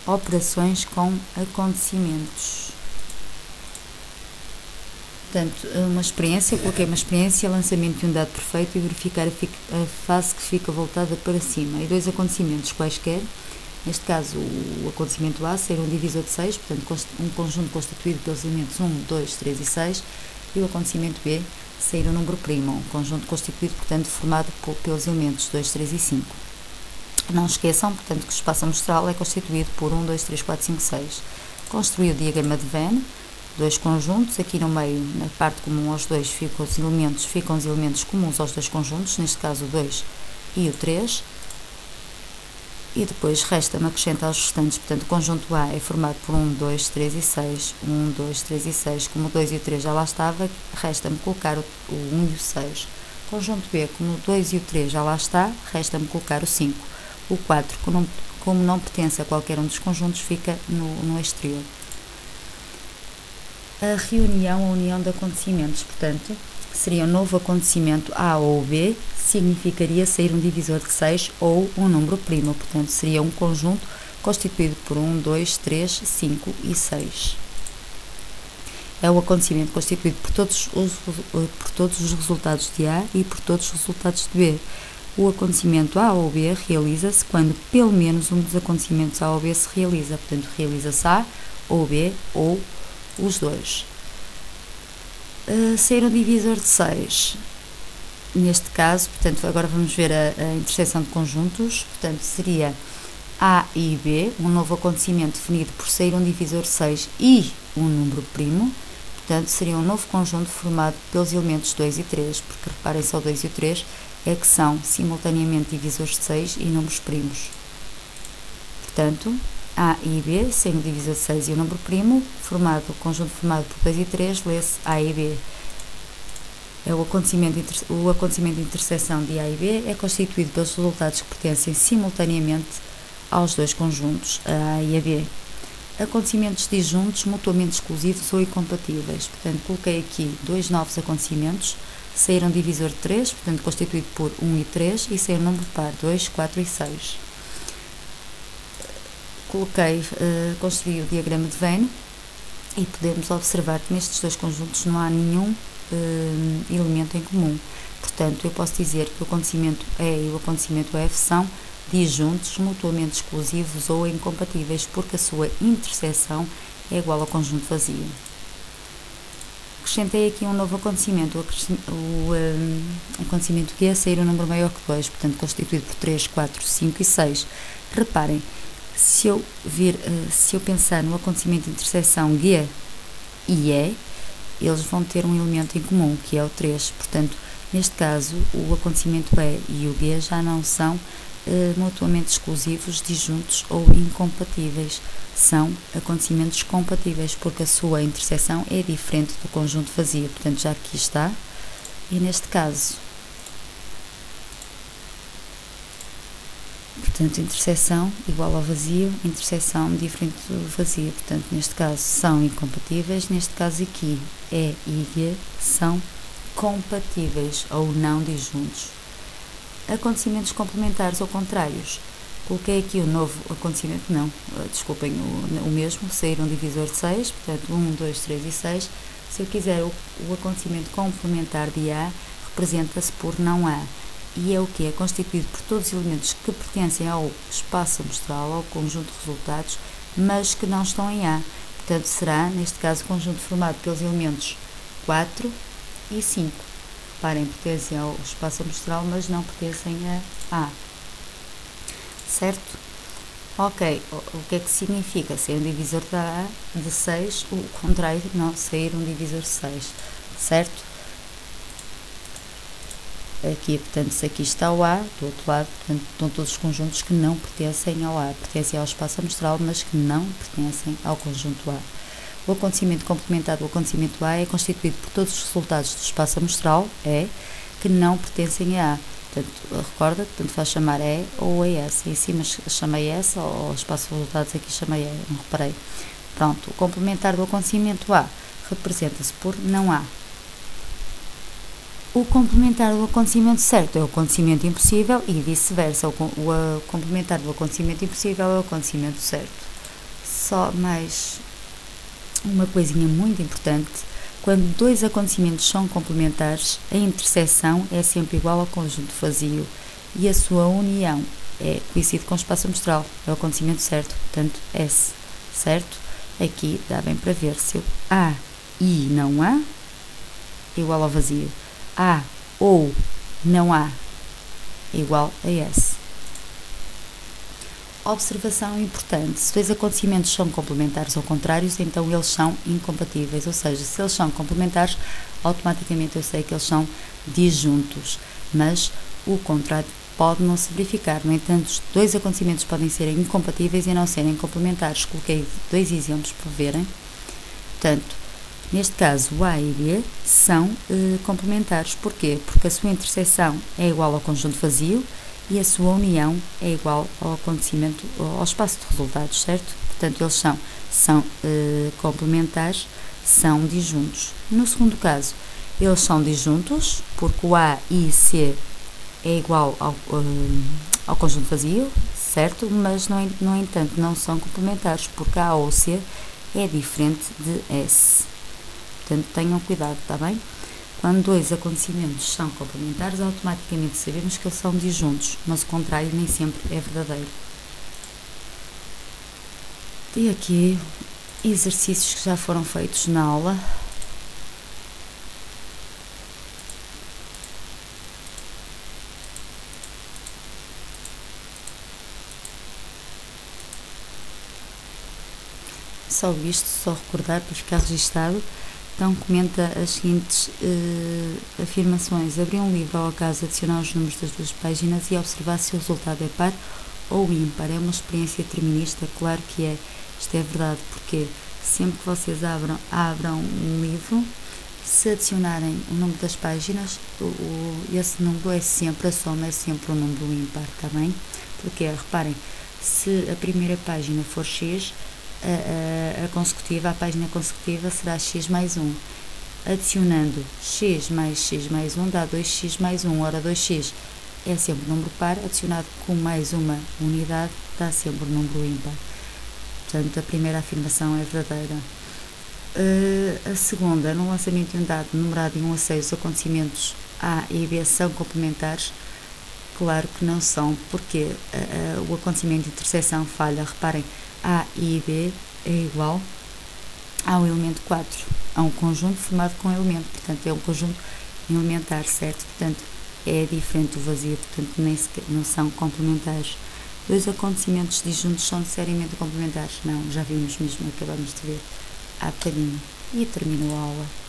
operações com acontecimentos. Portanto, coloquei uma experiência, lançamento de um dado perfeito e verificar a face que fica voltada para cima. E 2 acontecimentos quaisquer, neste caso o acontecimento A ser um divisor de 6, portanto um conjunto constituído pelos elementos 1, 2, 3 e 6, e o acontecimento B sair um número primo, um conjunto constituído, portanto, formado pelos elementos 2, 3 e 5. Não esqueçam, portanto, que o espaço amostral é constituído por 1, 2, 3, 4, 5, 6. Construí o diagrama de Venn, 2 conjuntos, aqui no meio, na parte comum aos 2, ficam os elementos comuns aos 2 conjuntos, neste caso o 2 e o 3, e depois resta-me acrescentar os restantes, portanto, o conjunto A é formado por 1, 2, 3 e 6, 1, 2, 3 e 6, como o 2 e o 3 já lá estava, resta-me colocar o 1 e o 6. Conjunto B, como o 2 e o 3 já lá está, resta-me colocar o 5. O 4, como não pertence a qualquer um dos conjuntos, fica no exterior. A união de acontecimentos, portanto, seria um novo acontecimento A ou B, significaria sair um divisor de 6 ou um número primo, portanto, seria um conjunto constituído por 1, 2, 3, 5 e 6. É o acontecimento constituído por todos os resultados de A e por todos os resultados de B. O acontecimento A ou B realiza-se quando pelo menos um dos acontecimentos A ou B se realiza, portanto, realiza-se A ou B ou os dois. Sair um divisor de 6, neste caso, portanto, agora vamos ver a interseção de conjuntos, portanto, seria A e B, um novo acontecimento definido por sair um divisor de 6 e um número primo, portanto, seria um novo conjunto formado pelos elementos 2 e 3, porque reparem só o 2 e o 3 é que são simultaneamente divisores de 6 e números primos. Portanto, A e B, sendo o divisor de 6 e o número primo, o conjunto formado por 2 e 3, lê-se A e B. O acontecimento de interseção de A e B é constituído pelos resultados que pertencem simultaneamente aos 2 conjuntos, a A e a B. Acontecimentos disjuntos, mutuamente exclusivos ou incompatíveis. Portanto, coloquei aqui 2 novos acontecimentos, saíram divisor de 3, portanto, constituído por 1 e 3, e saíram número par, 2, 4 e 6. Construí o diagrama de Venn e podemos observar que nestes 2 conjuntos não há nenhum elemento em comum. Portanto, eu posso dizer que o acontecimento E e o acontecimento F são disjuntos, mutuamente exclusivos ou incompatíveis, porque a sua interseção é igual ao conjunto vazio. Acrescentei aqui um novo acontecimento, o acontecimento G é sair um número maior que 2, portanto, constituído por 3, 4, 5 e 6. Reparem, se eu pensar no acontecimento de interseção G e E, eles vão ter um elemento em comum, que é o 3. Portanto, neste caso, o acontecimento E e o G já não são mutuamente exclusivos, disjuntos ou incompatíveis. São acontecimentos compatíveis, porque a sua interseção é diferente do conjunto vazio. Portanto, já aqui está. E neste caso, portanto, interseção igual ao vazio, interseção diferente do vazio. Portanto, neste caso são incompatíveis, neste caso aqui E e G são compatíveis ou não disjuntos. Acontecimentos complementares ou contrários. Coloquei aqui o novo acontecimento, desculpem, o mesmo, sair um divisor de 6, portanto 1, 2, 3 e 6. Se eu quiser o acontecimento complementar de A, representa-se por não A. E é o que? É constituído por todos os elementos que pertencem ao espaço amostral, ao conjunto de resultados, mas que não estão em A. Portanto, será, neste caso, o conjunto formado pelos elementos 4 e 5. Reparem, pertencem ao espaço amostral, mas não pertencem a A. Certo? Ok, o que é que significa? Ser um divisor de A de 6, o contrário, não sair um divisor de 6. Certo? Aqui, portanto, se aqui está o A, do outro lado, portanto, estão todos os conjuntos que não pertencem ao A, pertencem ao espaço amostral, mas que não pertencem ao conjunto A. O acontecimento complementar do acontecimento A é constituído por todos os resultados do espaço amostral, E, que não pertencem a A. Portanto, recorda, tanto faz chamar E ou ES. Em cima chamei S, ou espaço de resultados aqui chamei E, não reparei. Pronto, o complementar do acontecimento A representa-se por não A. O complementar do acontecimento certo é o acontecimento impossível e vice-versa. O complementar do acontecimento impossível é o acontecimento certo. só mais uma coisinha muito importante: quando dois acontecimentos são complementares, a interseção é sempre igual ao conjunto vazio e a sua união coincide com o espaço amostral, é o acontecimento certo, portanto S, certo? Aqui dá bem para ver se A e não há, igual ao vazio. A ou não há, igual a S. Observação importante: se dois acontecimentos são complementares ou contrários, então eles são incompatíveis, ou seja, se eles são complementares, automaticamente eu sei que eles são disjuntos, mas o contrário pode não se verificar. No entanto, os dois acontecimentos podem ser incompatíveis e não serem complementares. Coloquei 2 exemplos para verem. Portanto, neste caso, o A e B são complementares. Porquê? Porque a sua interseção é igual ao conjunto vazio e a sua união é igual ao acontecimento, ao espaço de resultados, certo? Portanto, eles são complementares, são disjuntos. No segundo caso, eles são disjuntos, porque o A e C é igual ao conjunto vazio, certo? Mas, no entanto, não são complementares, porque A ou C é diferente de S. Portanto, tenham cuidado, está bem? Quando dois acontecimentos são complementares, automaticamente sabemos que eles são disjuntos, mas o contrário nem sempre é verdadeiro. E aqui, exercícios que já foram feitos na aula. Só isto, só recordar para ficar registado. Então, comenta as seguintes afirmações: abrir um livro ao acaso, adicionar os números das duas páginas e observar se o resultado é par ou ímpar. É uma experiência determinista? Claro que é. Isto é verdade, porque sempre que vocês abram um livro, se adicionarem o número das páginas, esse número é sempre, a soma é sempre um número ímpar, está bem? Porque, reparem, se a primeira página for X, a página consecutiva será x mais 1. Adicionando x mais 1 dá 2x mais 1. Ora, 2x é sempre um número par, adicionado com mais uma unidade dá sempre um número ímpar. Portanto, a primeira afirmação é verdadeira. A segunda: no lançamento de um dado numerado de 1 a 6, os acontecimentos A e B são complementares? Claro que não são, porque o acontecimento de interseção falha. Reparem, A e B é igual ao elemento 4, a um conjunto formado com elemento, portanto é um conjunto elementar, certo? Portanto é diferente do vazio, portanto não são complementares. Dois acontecimentos disjuntos são necessariamente complementares? Não, já vimos mesmo, acabamos de ver há bocadinho. E terminou a aula.